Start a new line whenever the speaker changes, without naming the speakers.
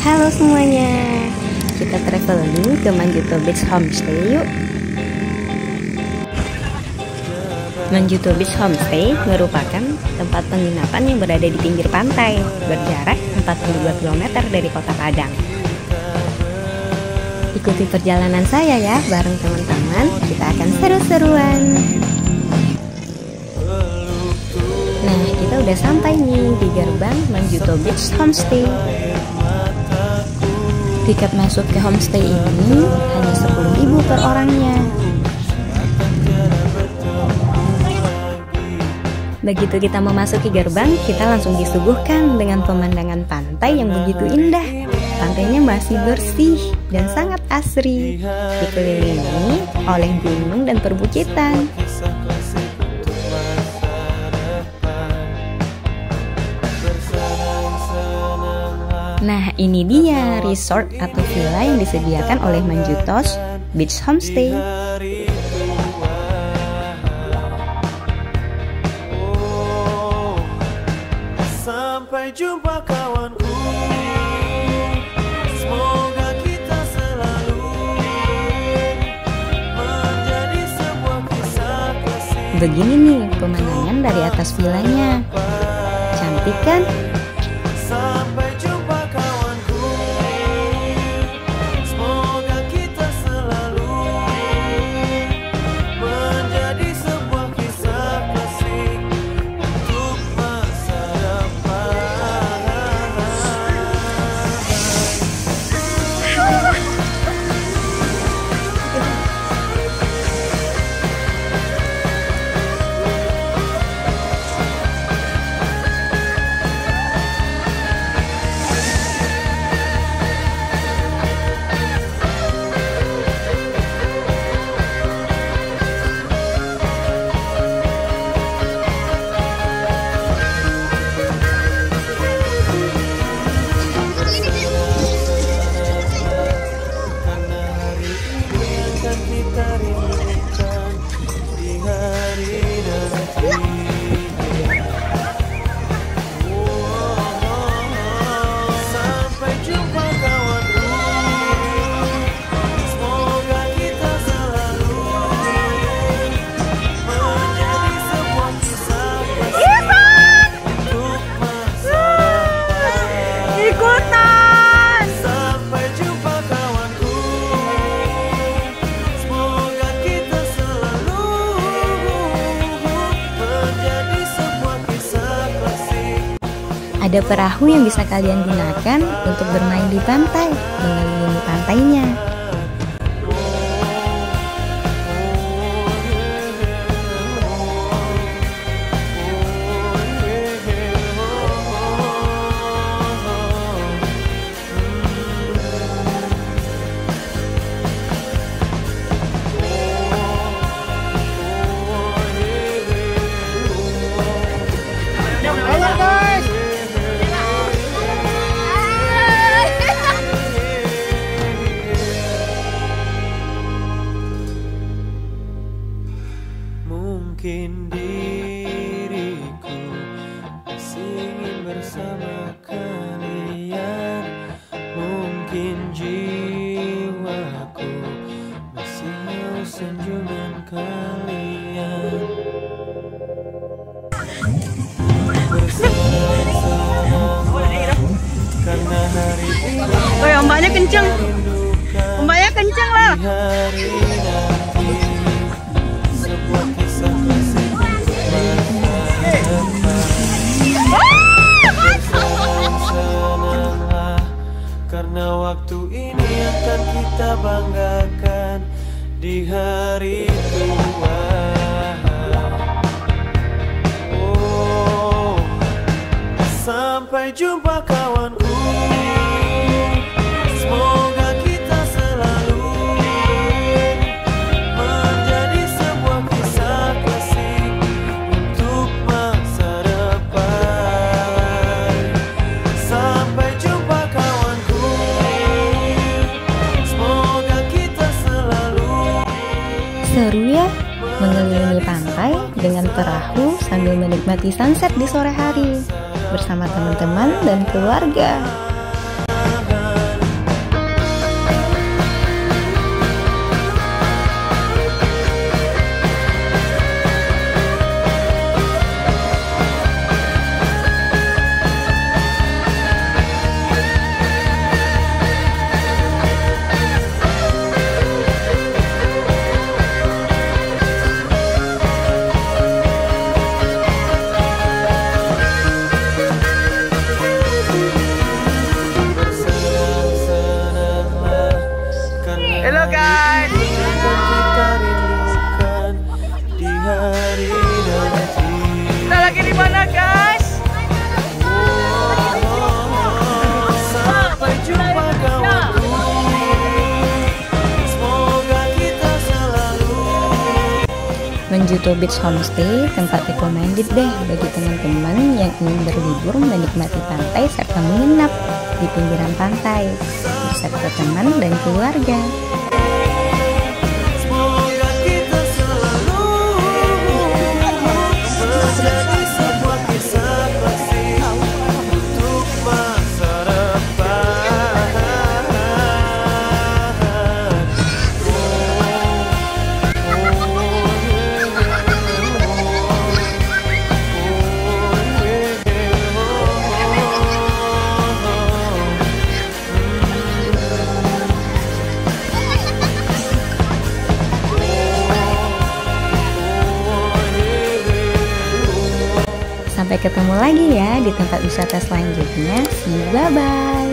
Halo semuanya, kita traveling ke Manjuto Beach Homestay yuk. Manjuto Beach Homestay merupakan tempat penginapan yang berada di pinggir pantai, berjarak 42 km dari kota Padang. Ikuti perjalanan saya ya, bareng teman-teman, kita akan seru-seruan. Nah, kita udah sampai nih di gerbang Manjuto Beach Homestay. Tiket masuk ke homestay ini hanya 10.000 per orangnya. Begitu kita memasuki gerbang, kita langsung disuguhkan dengan pemandangan pantai yang begitu indah. Pantainya masih bersih dan sangat asri, dikelilingi oleh gunung dan perbukitan. Nah, ini dia resort atau villa yang disediakan oleh Manjuto Beach Homestay.
Sampai jumpa kawanku, semoga kita selalu menjadi sebuah kisah kasih.
Begini nih pemandangan dari atas villanya, cantik kan?
Sampai jumpa kawanku, semoga kita selalu menjadi sebuah kisah kasih untuk masa depan.
Ada perahu yang bisa kalian gunakan untuk bermain di pantai, mengelilingi pantainya.
Mungkin diriku masih ingin bersama kalian, mungkin jiwaku masih mau senyuman kalian. Karena hari ini
ombaknya kenceng. Ombaknya kenceng lah.
Karena waktu ini akan kita banggakan di hari tua. Oh, sampai jumpa kawanku, semoga kita selalu menjadi sebuah kisah kasih untuk masa depan. Sampai jumpa kawanku, semoga kita selalu.
Seru ya, mengelilingi pantai dengan perahu sambil menikmati sunset di sore hari bersama teman-teman dan keluarga. Ronjuto Beach Homestay tempat recommended deh bagi teman-teman yang ingin berlibur menikmati pantai serta menginap di pinggiran pantai beserta teman dan keluarga.
Semoga kita selalu menjadi sebuah kisah klasik untuk masa depan.
Sampai ketemu lagi ya di tempat wisata selanjutnya. See you, bye-bye.